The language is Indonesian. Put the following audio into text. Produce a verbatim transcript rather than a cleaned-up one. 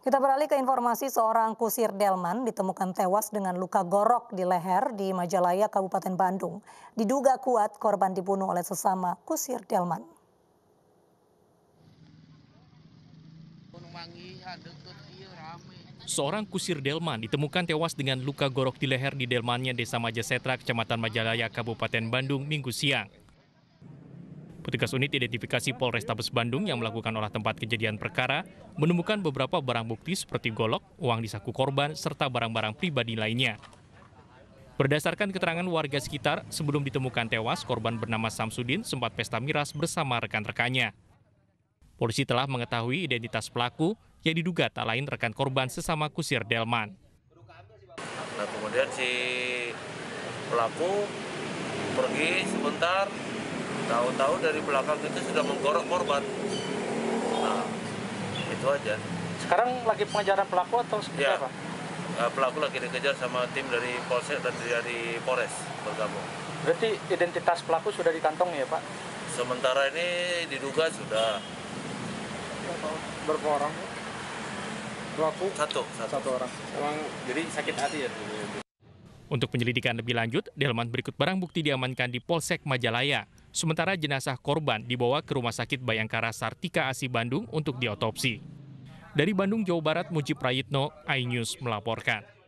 Kita beralih ke informasi seorang kusir delman ditemukan tewas dengan luka gorok di leher di Majalaya, Kabupaten Bandung. Diduga kuat korban dibunuh oleh sesama kusir delman. Seorang kusir delman ditemukan tewas dengan luka gorok di leher di delmannya Desa Majasetra, Kecamatan Majalaya, Kabupaten Bandung, Minggu siang. Petugas unit identifikasi Polrestabes Bandung yang melakukan olah tempat kejadian perkara menemukan beberapa barang bukti seperti golok, uang di saku korban, serta barang-barang pribadi lainnya. Berdasarkan keterangan warga sekitar, sebelum ditemukan tewas, korban bernama Samsudin sempat pesta miras bersama rekan-rekannya. Polisi telah mengetahui identitas pelaku yang diduga tak lain rekan korban sesama kusir delman. Nah, kemudian si pelaku pergi sebentar, tahu-tahu dari belakang itu sudah menggorok korban. Nah, itu aja. Sekarang lagi pengejaran pelaku atau seperti ya, apa? Pelaku lagi dikejar sama tim dari Polsek dan dari Polres bergabung. Berarti identitas pelaku sudah dikantongi ya, Pak? Sementara ini diduga sudah. Berapa orang? Pelaku? Satu, satu. Satu orang. Emang jadi sakit hati ya? Untuk penyelidikan lebih lanjut, delman berikut barang bukti diamankan di Polsek Majalaya. Sementara jenazah korban dibawa ke Rumah Sakit Bayangkara Sartika Asi Bandung untuk diotopsi. Dari Bandung, Jawa Barat, Mujib Prayitno, iNews melaporkan.